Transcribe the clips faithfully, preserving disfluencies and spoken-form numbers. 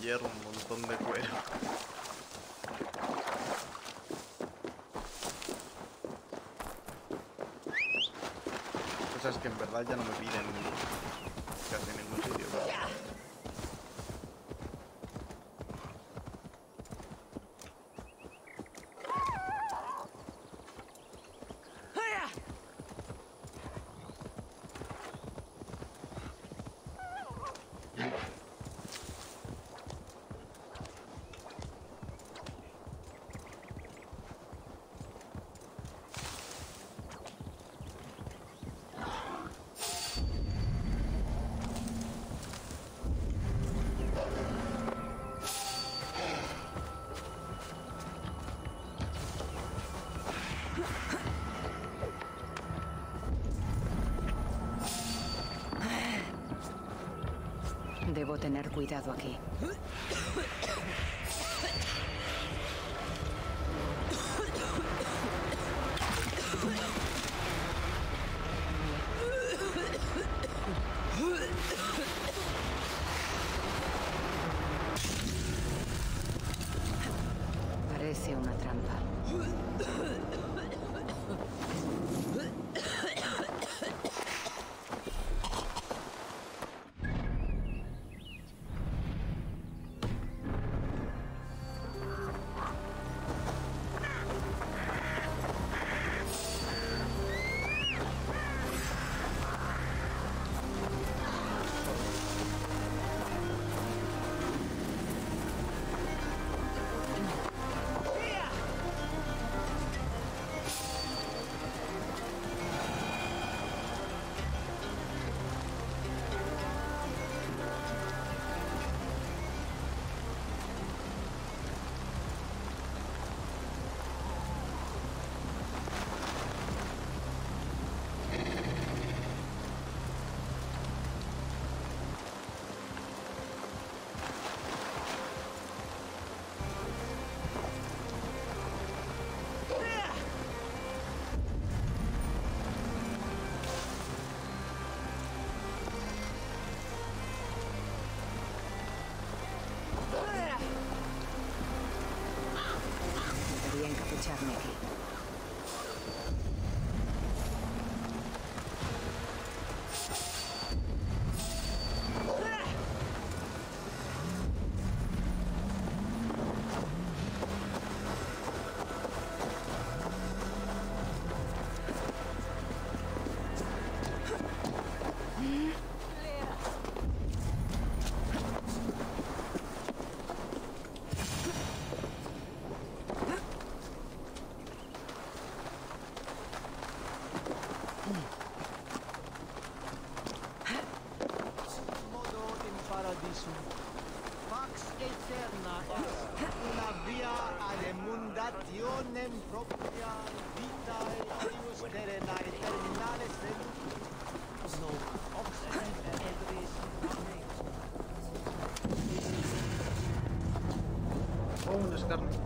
hierro, un montón de cuero. Cosas que en verdad ya no me piden casi en ningún sitio. ¿No? Debo tener cuidado aquí. Parece una trampa. Debería encapucharme aquí. Pax eterna est una via ad emundationem propria vitae eius terrenae terminales velus non obstet edris ameus. Oh, un escarnio.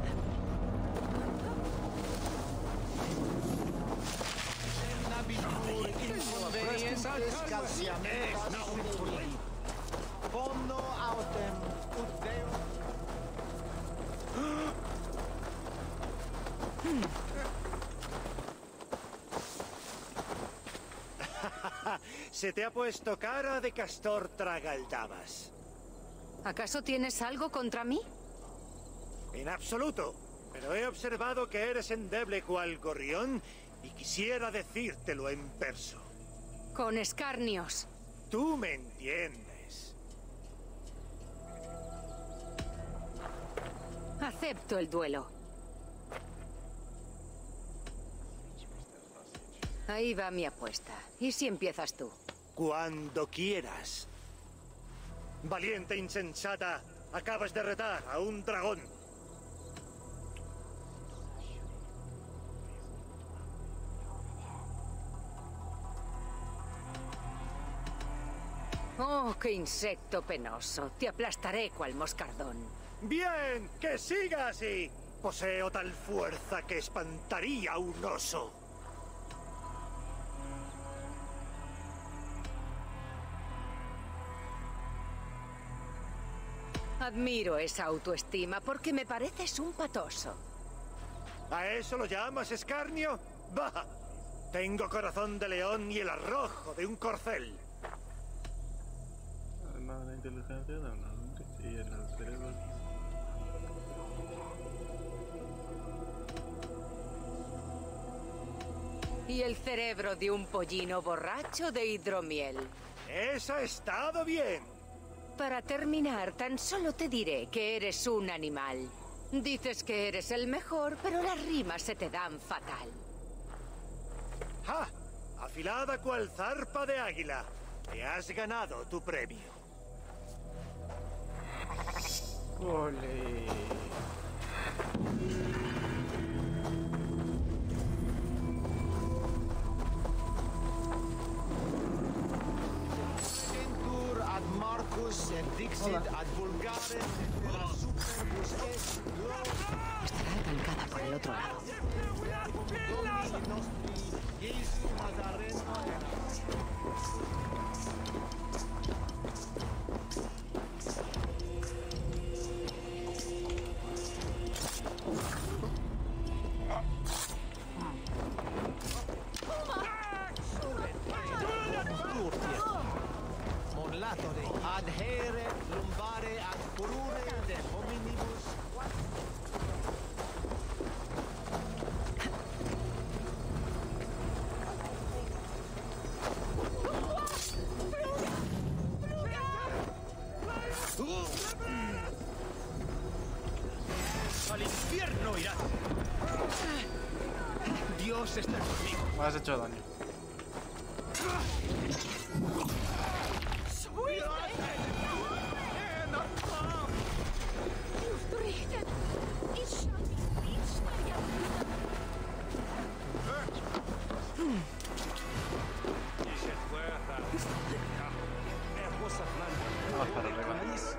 Nabitur inconvenientes calciamentas sumuri. Fondo autem ut Deo. Se te ha puesto cara de castor tragaldabas. ¿Acaso tienes algo contra mí? En absoluto. Pero he observado que eres endeble cual gorrión y quisiera decírtelo en verso. Con escarnios. Tú me entiendes. Acepto el duelo. Ahí va mi apuesta. ¿Y si empiezas tú? Cuando quieras. Valiente insensata, acabas de retar a un dragón. Oh, qué insecto penoso. Te aplastaré cual moscardón. ¡Bien! ¡Que siga así! Poseo tal fuerza que espantaría a un oso. Admiro esa autoestima porque me pareces un patoso. ¿A eso lo llamas escarnio? ¡Bah! Tengo corazón de león y el arrojo de un corcel. Además, la inteligencia de un hombre y en el cerebro. Y el cerebro de un pollino borracho de hidromiel. Eso ha estado bien. Para terminar, tan solo te diré que eres un animal. Dices que eres el mejor, pero las rimas se te dan fatal. ¡Ja! Afilada cual zarpa de águila. Te has ganado tu premio. ¡Ole! Ventur ad Marcus et dixit ad vulgare etera superbus est gloria Estará atancada por el otro lado. Domini nostri Iesu Nazareno erat. Monlatore ad here lumbare ad furore de hominibus. ¡Al infierno irá! Dios está conmigo. Me has hecho daño. Vamos para arriba.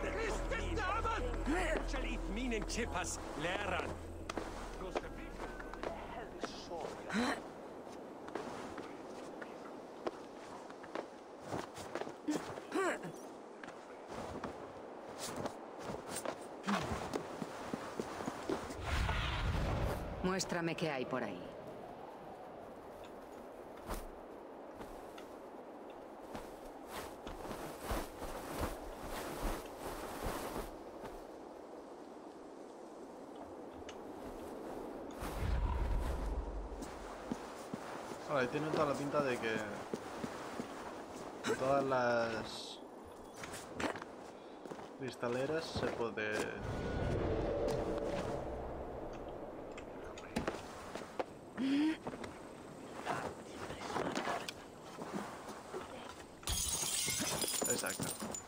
Chipas, Lehrer. Muéstrame qué hay por ahí. Vale, tiene toda la pinta de que en todas las cristaleras se puede... Exacto.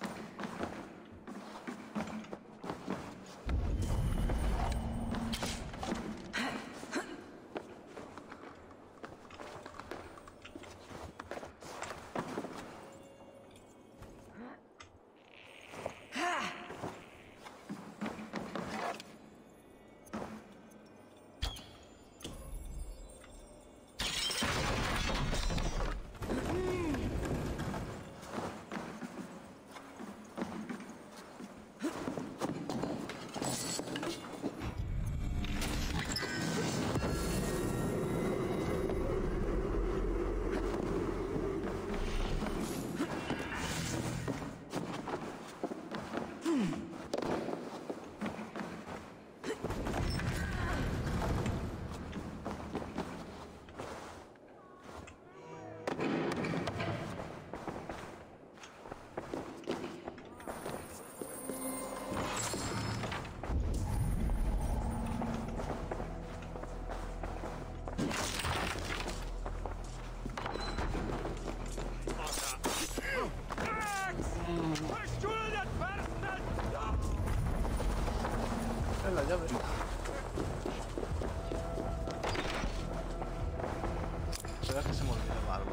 Es la llave. Será que se me olvidó algo.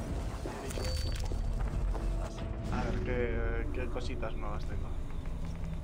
A ver, ¿qué, qué cositas nuevas tengo?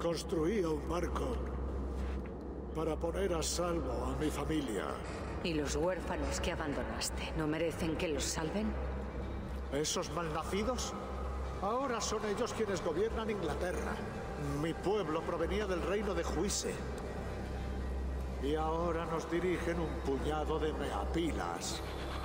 Construía un barco para poner a salvo a mi familia. ¿Y los huérfanos que abandonaste no merecen que los salven? ¿Esos malnacidos? Ahora son ellos quienes gobiernan Inglaterra. Mi pueblo provenía del reino de Huise. Y ahora nos dirigen un puñado de meapilas.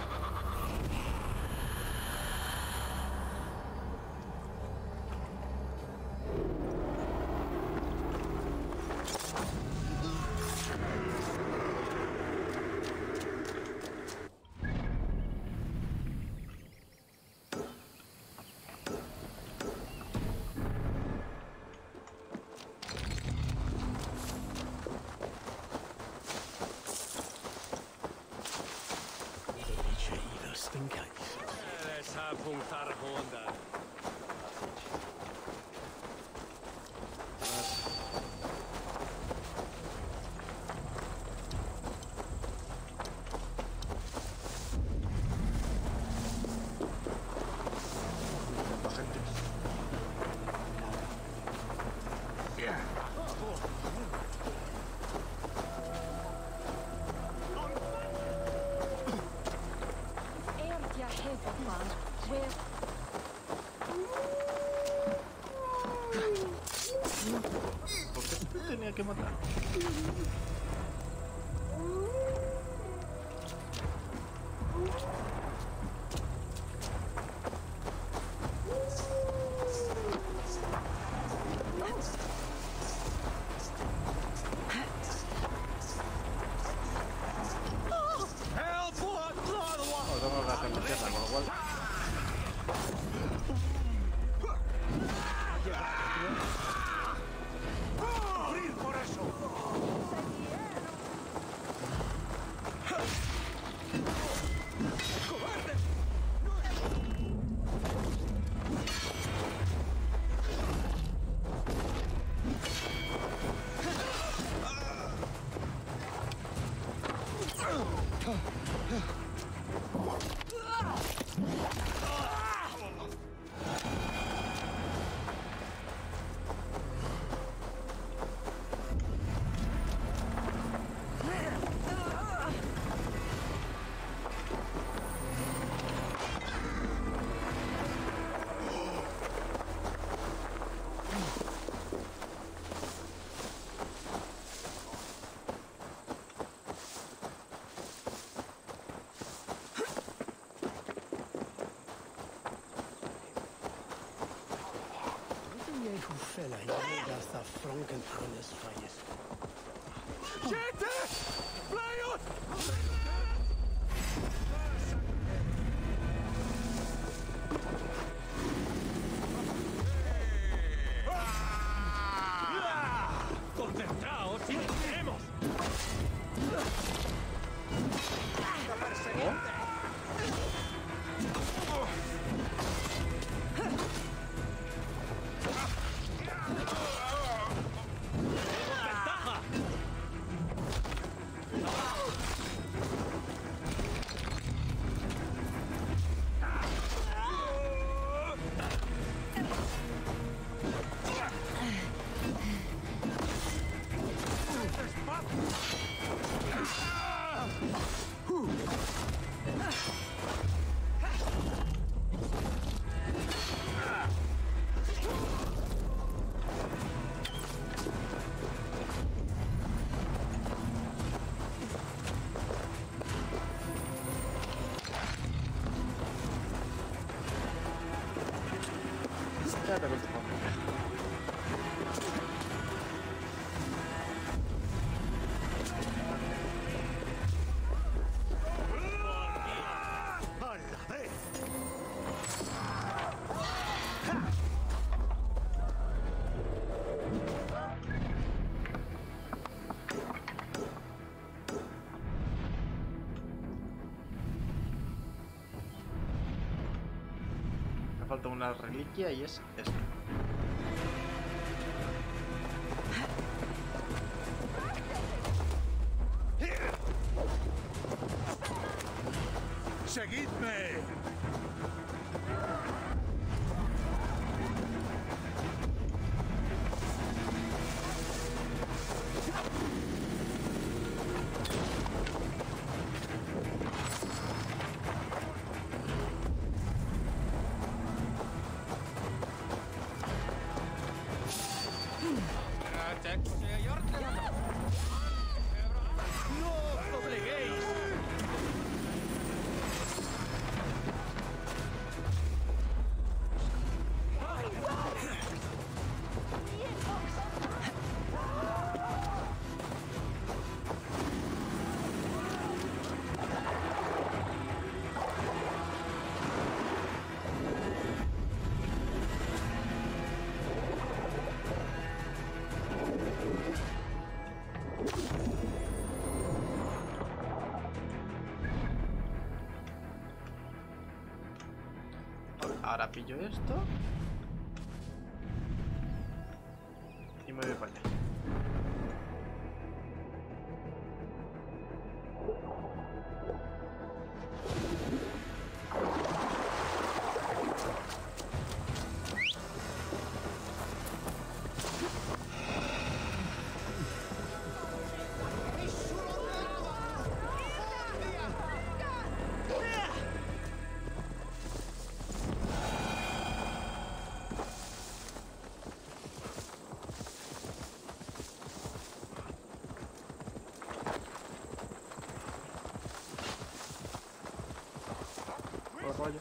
Eres apuntar Honda. ¿Por qué te tenía que matar? No tengo que hacer limpieza, con lo cual... ¡Concentraos y nos iremos! ¡Ventaja! Quédate con tu familia. Me falta una reliquia y es esto. ¡Seguidme! Ahora pillo esto. Y me voy para allá. Rollo.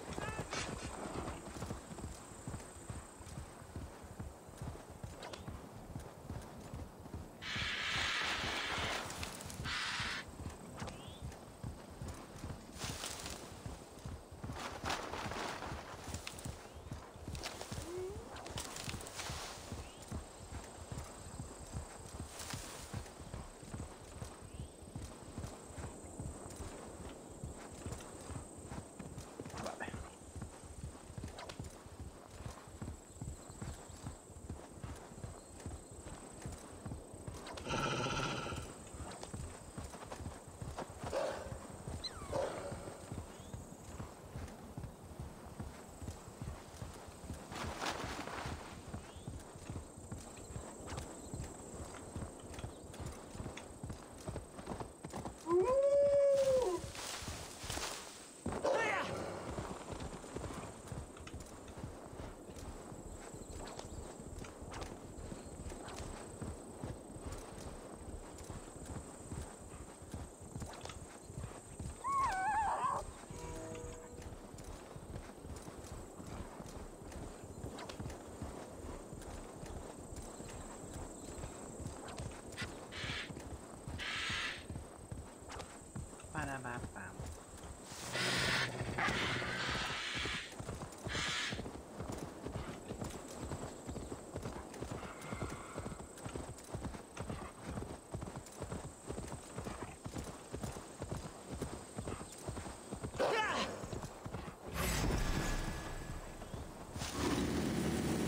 Pam.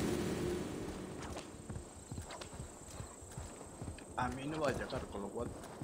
A mí no va a llegar, con lo cual